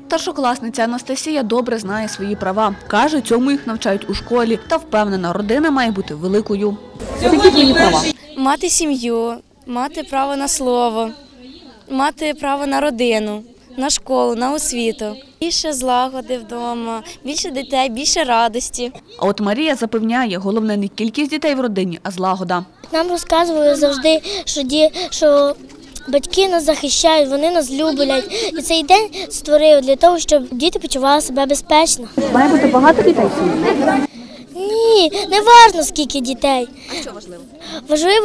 Старшокласниця Анастасія добре знає свої права. Каже, цьому їх навчають у школі. Та впевнена, родина має бути великою. Які твої права? Мати сім'ю, мати право на слово, мати право на родину, на школу, на освіту. Більше злагоди вдома, більше дітей, більше радості. А от Марія запевняє, головне не кількість дітей в родині, а злагода. Нам розказували завжди, що батьки нас захищають, вони нас люблять. І цей день створив для того, щоб діти почували себе безпечно. Має бути багато дітей в сім'ї? Ні, не важливо, скільки дітей. А що важливо? Важливо,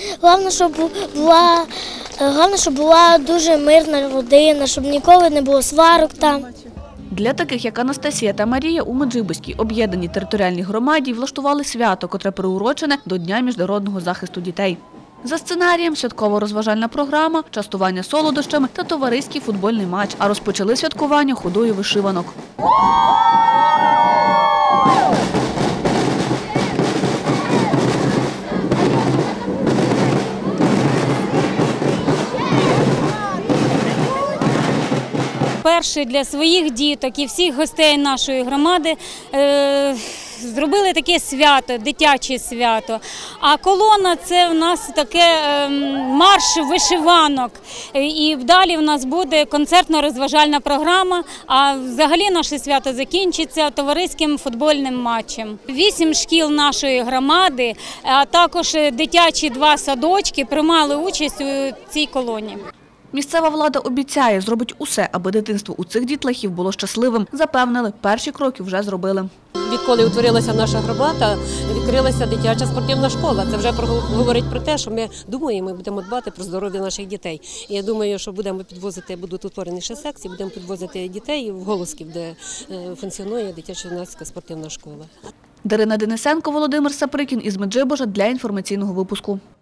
головне, щоб була дуже мирна родина, щоб ніколи не було сварок там. Для таких, як Анастасія та Марія, у Меджибузькій об'єднаній територіальній громаді влаштували свято, котре приурочене до Дня міжнародного захисту дітей. За сценарієм – святково-розважальна програма, частування солодощами та товариський футбольний матч. А розпочали святкування ходою вишиванок. Перші для своїх діток і всіх гостей нашої громади зробили таке свято, дитяче свято. А колона – це в нас таке марш вишиванок. І далі в нас буде концертно-розважальна програма, а взагалі наше свято закінчиться товариським футбольним матчем. 8 шкіл нашої громади, а також дитячі 2 садочки приймали участь у цій колоні. Місцева влада обіцяє, зробить усе, аби дитинство у цих дітлахів було щасливим. Запевнили, перші кроки вже зробили. Відколи утворилася наша громада, відкрилася дитяча спортивна школа. Це вже говорить про те, що ми думаємо, ми будемо дбати про здоров'я наших дітей. І я думаю, що будуть утворені ще секції, будемо підвозити дітей в Голосків, де функціонує дитячо-юнацька спортивна школа. Дарина Денисенко, Володимир Саприкін із Меджибожа для інформаційного випуску.